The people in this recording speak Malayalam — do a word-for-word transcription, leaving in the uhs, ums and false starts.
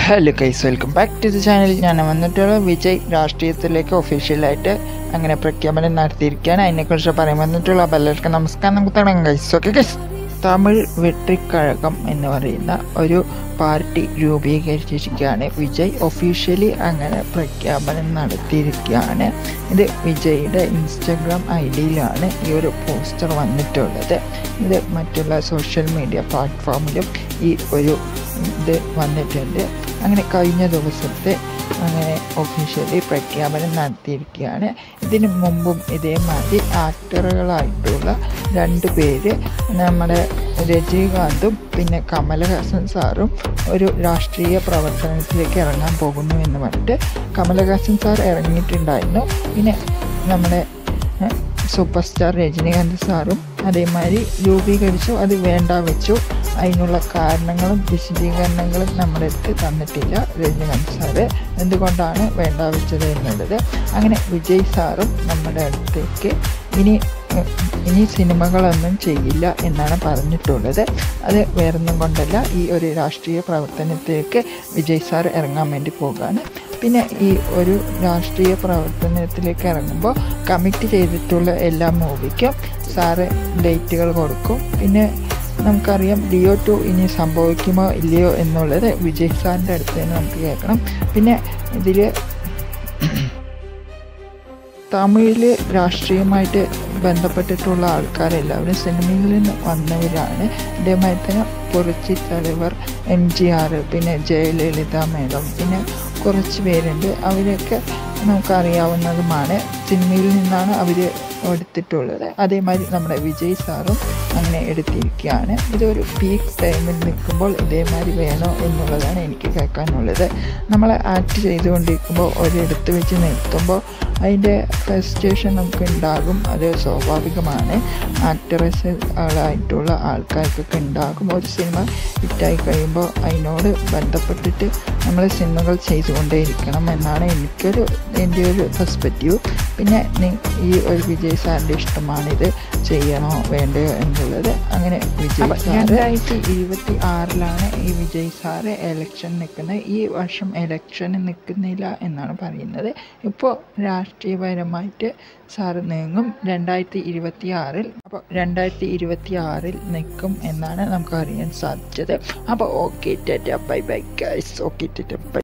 Hello guys, welcome back to the channel. ഞാൻ വന്നിട്ടുള്ള വിജയ് രാഷ്ട്രീയത്തിലേക്ക് ഒഫീഷ്യലായിട്ട് അങ്ങനെ പ്രഖ്യാപനം നടത്തിയിരിക്കുകയാണ്. അതിനെക്കുറിച്ച് പറയാൻ വന്നിട്ടുള്ള പലർക്കും നമസ്കാരം. നമുക്ക് തുടങ്ങാം guys. Okay guys, Tamil Vettrikkazhagam എന്ന് പറയുന്ന ഒരു പാർട്ടി രൂപീകരിച്ചിരിക്കുകയാണ്. വിജയ് ഒഫീഷ്യലി അങ്ങനെ പ്രഖ്യാപനം നടത്തിയിരിക്കുകയാണ്. ഇത് വിജയുടെ ഇൻസ്റ്റഗ്രാം ഐ ഡിയിലാണ് ഈ ഒരു പോസ്റ്റർ വന്നിട്ടുള്ളത്. ഇത് മറ്റുള്ള സോഷ്യൽ മീഡിയ പ്ലാറ്റ്ഫോമിലും ഈ ഒരു ഇത് വന്നിട്ടുണ്ട്. അങ്ങനെ കഴിഞ്ഞ ദിവസത്തെ അങ്ങനെ ഒഫീഷ്യലി പ്രഖ്യാപനം നടത്തിയിരിക്കുകയാണ്. ഇതിനു മുമ്പും ഇതേമാതിരി ആക്ടറുകളായിട്ടുള്ള രണ്ട് പേര്, നമ്മുടെ രജനീകാന്തും പിന്നെ കമലഹാസൻ സാറും ഒരു രാഷ്ട്രീയ പ്രവർത്തനത്തിലേക്ക് ഇറങ്ങാൻ പോകുന്നു എന്ന് പറഞ്ഞിട്ട് കമലഹാസൻ സാർ ഇറങ്ങിയിട്ടുണ്ടായിരുന്നു. പിന്നെ നമ്മുടെ സൂപ്പർ സ്റ്റാർ രജനീകാന്ത് സാറും അതേമാതിരി രൂപീകരിച്ചു. അത് വേണ്ട വെച്ചു. അതിനുള്ള കാരണങ്ങളും വിശദീകരണങ്ങളും നമ്മുടെ അടുത്ത് തന്നിട്ടില്ല രജനീകാന്ത് സാറ്, എന്തുകൊണ്ടാണ് വേണ്ട വെച്ചത് എന്നുള്ളത്. അങ്ങനെ വിജയ് സാറും നമ്മുടെ അടുത്തേക്ക് ഇനി ഇനി സിനിമകളൊന്നും ചെയ്യില്ല എന്നാണ് പറഞ്ഞിട്ടുള്ളത്. അത് വേറൊന്നും കൊണ്ടല്ല, ഈ ഒരു രാഷ്ട്രീയ പ്രവർത്തനത്തിലേക്ക് വിജയ് സാർ ഇറങ്ങാൻ വേണ്ടി പോകുകയാണ്. പിന്നെ ഈ ഒരു രാഷ്ട്രീയ പ്രവർത്തനത്തിലേക്ക് ഇറങ്ങുമ്പോൾ കമ്മിറ്റ് ചെയ്തിട്ടുള്ള എല്ലാ മൂവിക്കും സാറ് ഡേറ്റുകൾ കൊടുക്കും. പിന്നെ നമുക്കറിയാം ലിയോ ടു ഇനി സംഭവിക്കുമോ ഇല്ലയോ എന്നുള്ളത് വിജയ് സാറിൻ്റെ അടുത്ത് തന്നെ നമുക്ക് കേൾക്കണം. പിന്നെ ഇതിൽ തമിഴിൽ രാഷ്ട്രീയമായിട്ട് ബന്ധപ്പെട്ടിട്ടുള്ള ആൾക്കാരെല്ലാവരും സിനിമയിൽ നിന്ന് വന്നവരാണ്. അതേമാതിരി തന്നെ Puratchi Thalaivar M G R, പിന്നെ ജയലളിത മേഡം, പിന്നെ കുറച്ച് പേരുണ്ട്. അവരൊക്കെ നമുക്കറിയാവുന്നതുമാണ്. സിനിമയിൽ നിന്നാണ് അവർ എടുത്തിട്ടുള്ളത്. അതേമാതിരി നമ്മുടെ വിജയ് സാറും അങ്ങനെ എടുത്തിരിക്കുകയാണ്. ഇതൊരു പീക്ക് ടൈമിൽ നിൽക്കുമ്പോൾ ഇതേമാതിരി വേണോ എന്നുള്ളതാണ് എനിക്ക് കേൾക്കാനുള്ളത്. നമ്മൾ ആക്ട് ചെയ്തുകൊണ്ടിരിക്കുമ്പോൾ ഒരിടത്ത് വെച്ച് നിർത്തുമ്പോൾ അതിൻ്റെ ഫ്രസ്ട്രേഷൻ നമുക്ക് ഉണ്ടാകും. അത് സ്വാഭാവികമാണ്. ആക്ടറസുകളായിട്ടുള്ള ആൾക്കാർക്കൊക്കെ ഉണ്ടാകും. ഒരു സിനിമ ഹിറ്റായി കഴിയുമ്പോൾ അതിനോട് ബന്ധപ്പെട്ടിട്ട് നമ്മൾ സിനിമകൾ ചെയ്തുകൊണ്ടേയിരിക്കണം എന്നാണ് എനിക്കൊരു എൻ്റെ ഒരു പെർസ്പെക്റ്റീവ്. പിന്നെ ഈ ഒരു വിജയ് സാറിൻ്റെ ഇഷ്ടമാണിത് ചെയ്യണോ വേണ്ടയോ എന്നുള്ളത്. അങ്ങനെ വിജയ് രണ്ടായിരത്തി ഇരുപത്തി ആറിലാണ് ഈ വിജയ് സാറ് എലക്ഷൻ നിൽക്കുന്നത്. ഈ വർഷം എലക്ഷന് നിൽക്കുന്നില്ല എന്നാണ് പറയുന്നത്. ഇപ്പോൾ രാഷ്ട്രീയപരമായിട്ട് സാറ് നീങ്ങും രണ്ടായിരത്തി ഇരുപത്തി ആറിൽ. അപ്പോൾ രണ്ടായിരത്തി ഇരുപത്തി ആറിൽ നിൽക്കും എന്നാണ് നമുക്ക് അറിയാൻ സാധിച്ചത്. അപ്പോൾ okay tata bye bye guys. Okay tata by.